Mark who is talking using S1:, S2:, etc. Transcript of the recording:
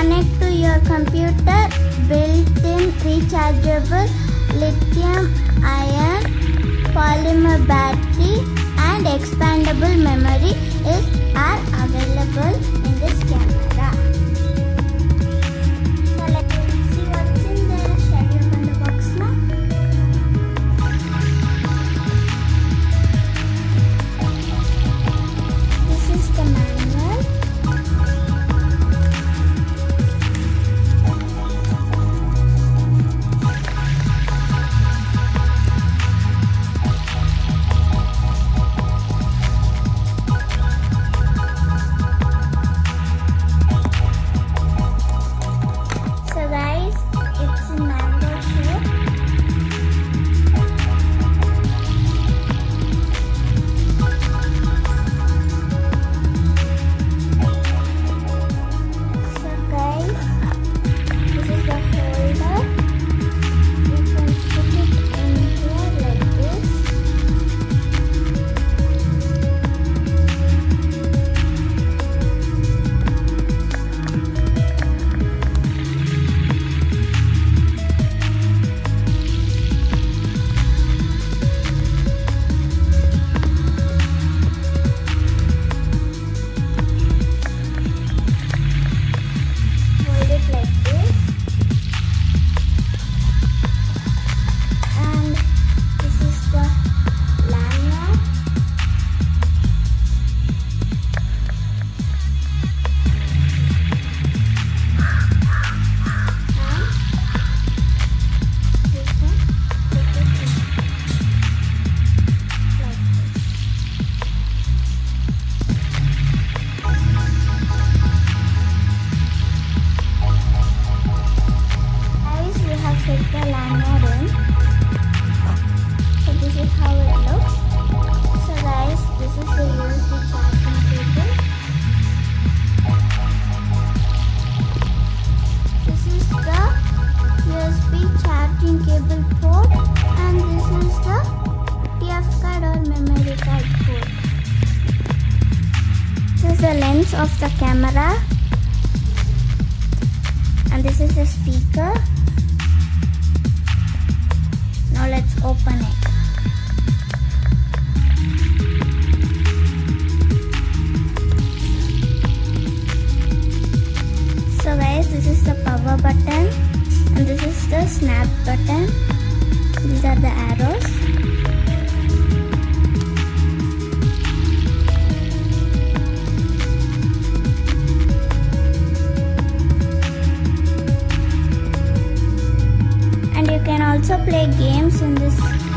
S1: connect to your computer. Built-in rechargeable lithium-ion polymer battery and expandable memory are available in this camera. So let's see what's in there. Shall we open the box now? This is the manual. Fit the lanyard in. So this is how it looks. So guys, this is the USB charging cable. This is the USB charging cable port, and this is the TF card or memory card port. This is the lens of the camera, and this is the speaker. Now let's open it. So guys, this is the power button, and this is the snap button. These are the arrows. And you can also play games in this